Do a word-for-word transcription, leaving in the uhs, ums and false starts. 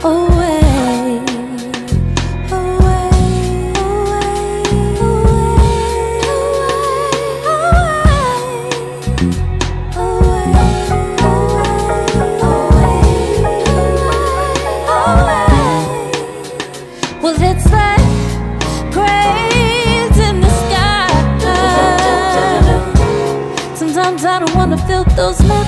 away, away, well, it's like graves in the sky. Sometimes I don't wanna feel those nights.